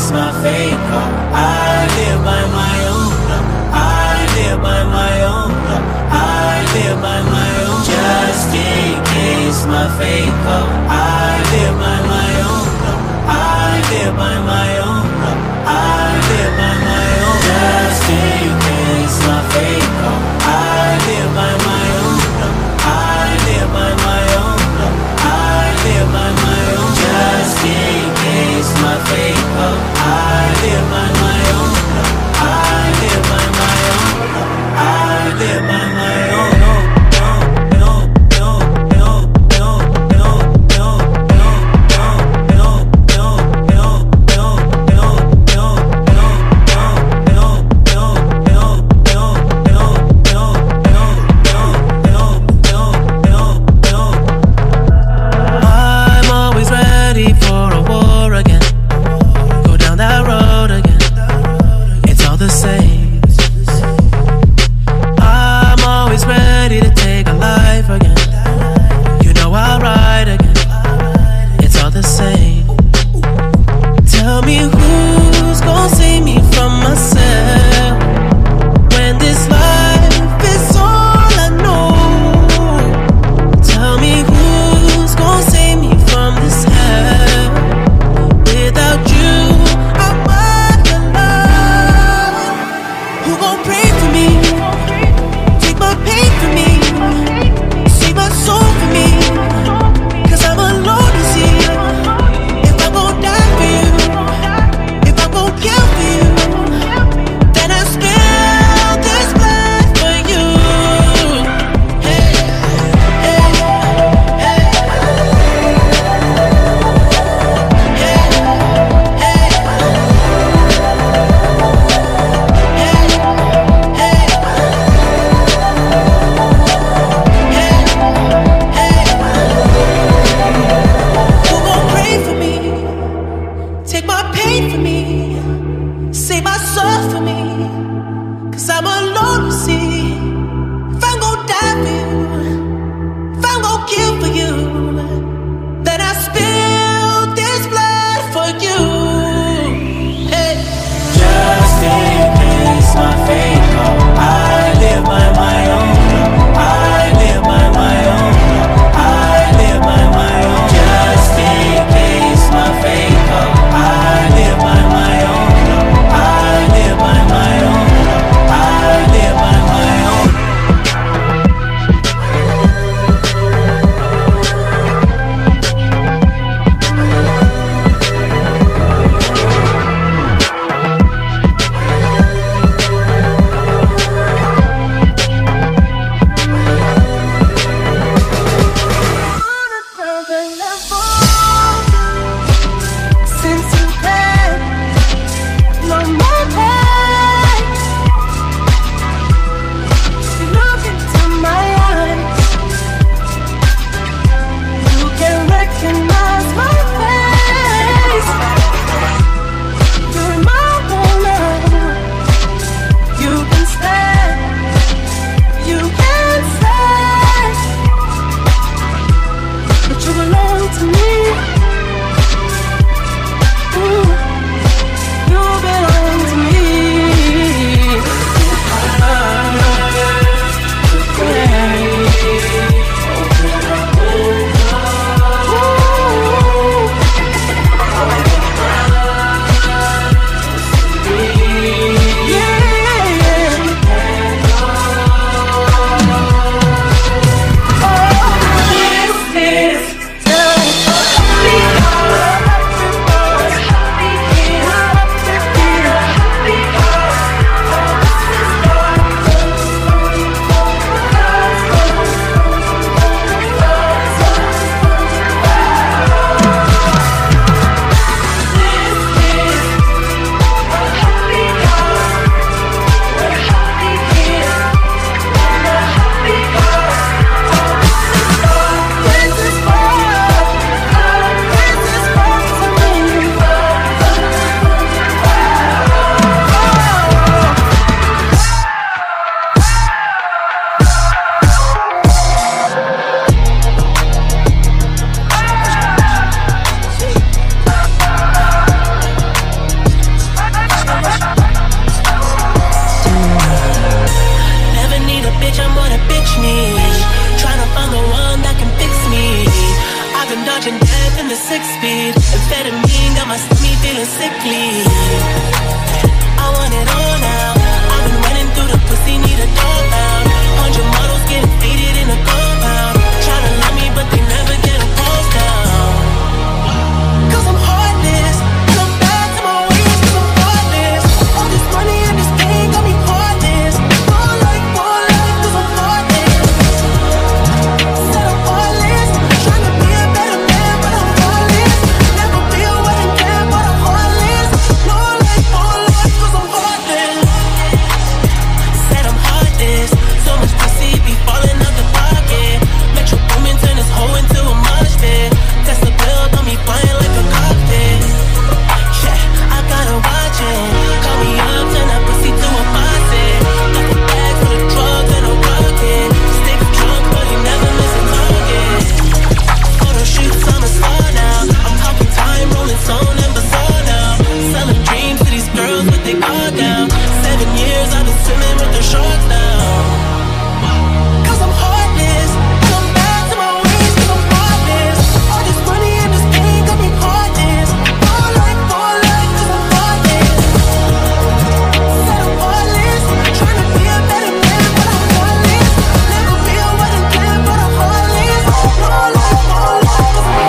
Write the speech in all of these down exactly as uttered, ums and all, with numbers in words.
case my fate come. I live by my own law. I live by my own law. I live by my own. Just in case my fate come. I live by my own law. I live by my own law. I live by my own. Just in case my fate come. I live by my own law. I live by my own law. I live by my own. Just in case my fate come. I live by my own law. I live by my own law. I live by my own. No, no, no, no, no, no, no, no. six speed. Amphetamine got my stomach feeling sickly. I want it all now. I've been running through the pussy, need a dog pound. Hundred models getting faded in a compound. Tryna love me, but they never get a pulse down. Cause I'm heartless, and I'm back to my ways, cause I'm heartless. All this money and this pain got me heartless. More like, more like, cause I'm heartless. Said I'm heartless, tryna be a better man, but I'm heartless. Never be a wedding man, but I'm heartless. More like, more like, cause I'm heartless. Said I'm heartless, so much pussy be falling out the pocket. Metro Boomin turn this hoe into a mosh pit. Test the build on me flying like a cockpit. Yeah, I gotta watch it. Call me up, turn that pussy to a faucet. Got the bag full of drugs and a rocket. Stick drunk, but you never miss a target. Photo shoots, I'm a star now. I'm talking time, rolling zone and bazaar now. Selling dreams to these girls with their guard down. Seven years I've been swimming with the sharks now. Cause I'm heartless, and I'm back to my ways, cause I'm heartless. All this money and this pain got me heartless. More like, more like, cause I'm heartless. Said I'm heartless, tryna be a better man, but I'm heartless. Never be a wedding plan, but I'm heartless. More like, more like, cause I'm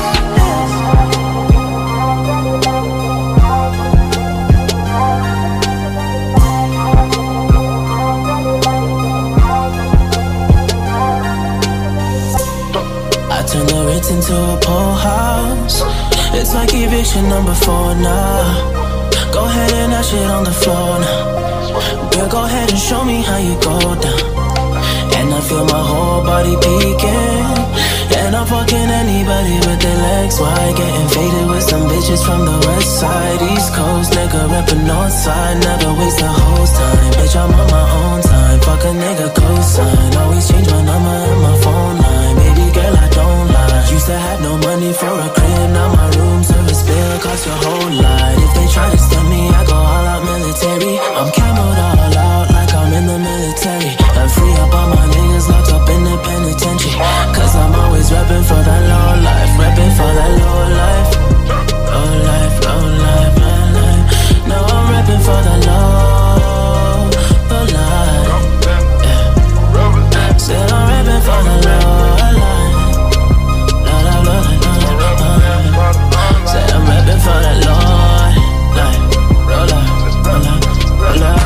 I turn the Ritz into a pool house. It's like eviction number four now. Go ahead and that shit on the floor now. Girl, go ahead and show me how you go down. And I feel my whole body peeking. And I'm fucking anybody with their legs wide. Getting faded with some bitches from the west side. East Coast, nigga reppin' north side. Never waste the whole time. Bitch, I'm on my own time. Fuck a nigga cosign. Always change my number and my phone line. Baby girl, I don't lie. Used to have no money for a crib. Now my room service bill costs your whole lot. If they try to step me, I go all out military. I'm camoed all out like I'm in the military. And free up all my niggas locked up in the penitentiary. Cause I'm always reppin' for that low life. Reppin' for that low life. Low life, low life, low life. No, I'm reppin' for that low, low life. Yeah. Said I'm reppin' for the low life. Low, low, low, low, low. Said I'm reppin' for that low life. Roll up, roll up, roll up.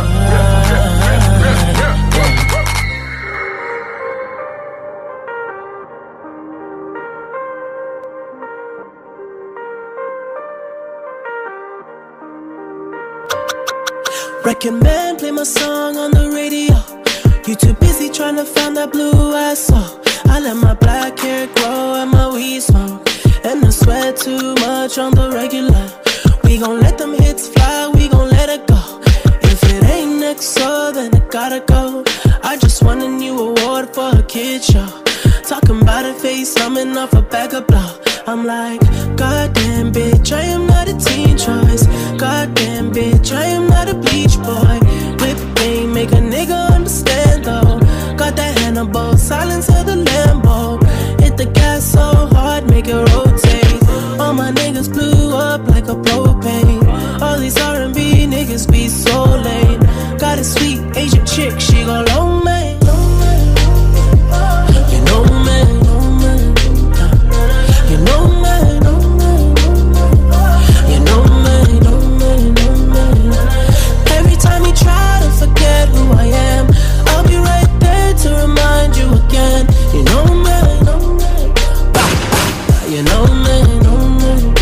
Record man, play my song on the radio. You too busy trying to find that blue ass soul. I let my black hair grow and my weed smoke. And I sweat too much on the regular. We gon' let them hits fly, we gon' let it go. If it ain't next, so then it gotta go. I just won a new award for a kid show. Talking about a face, coming off a bag of blow. I'm like, goddamn bitch, I am not a teen choice. Goddamn bitch, I am not a bleach boy. Whip game, make a nigga understand though. Got that Hannibal, silence of the Lambo. Hit the gas so hard, make it rotate. All my niggas blew up like a propane. All these R and B niggas be so lame. Got a sweet Asian chick, she go long man. You know man. You know me, know me, you know me, know me, know me. Every time you try to forget who I am, I'll be right there to remind you again. You know me, know me, you know me, know me.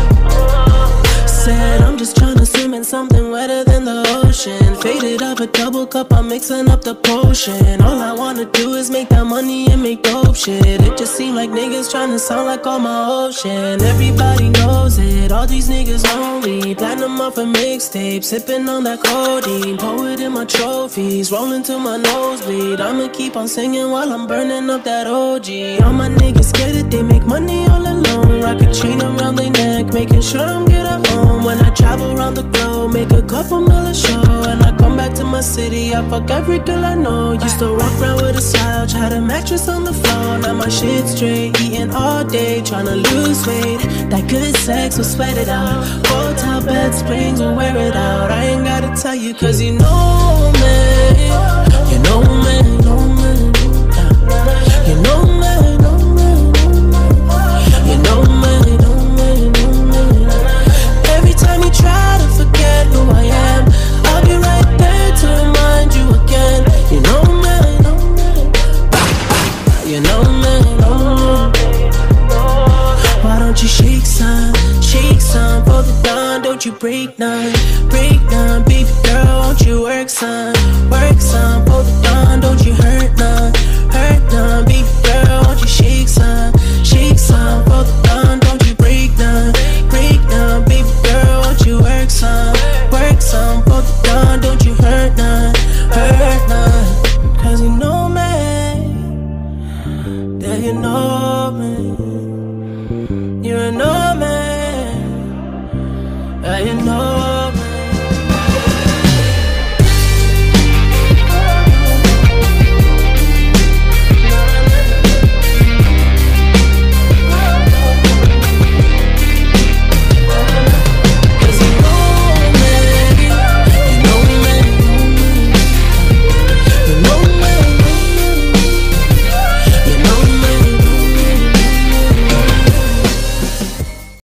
Said I'm just tryna swim in something wetter than the ocean. Faded up a double cup, I'm mixing up the potion. All I wanna do is make that money and make dope shit. It just seem like niggas tryna sound like all my ocean. Everybody knows it, all these niggas lonely. Platinum off a mixtape, sipping on that codeine. Poet in my trophies, rolling to my nosebleed. I'ma keep on singing while I'm burning up that O G. All my niggas scared that they make money all alone. Rock a chain around their neck, making sure I'm good at home. When I travel around the globe, make a couple mil a show. And I come come back to my city, I fuck every girl I know. Used to walk around with a slouch, had a mattress on the floor. Now my shit straight, eating all day, tryna lose weight. That good sex will sweat it out. Hotel bed springs will wear it out. I ain't gotta tell you, cause you know me. You know me, know me. You know me, know me. You know me, know me, know me. Every time you try to forget who I am, I'll be right there to remind you again. You know me, know me. You know me, know me. Why don't you shake some, shake some for the dawn? Don't you break none, break none. Baby girl, won't you work some, work some for the dawn? Don't you hurt none, hurt none. Baby girl, won't you shake some, shake some for the dawn? Don't you break none, break none. Baby girl, won't you work some, work some for the dawn? Don't you hurt none, hurt none. Cause you know me, yeah, you know me. You know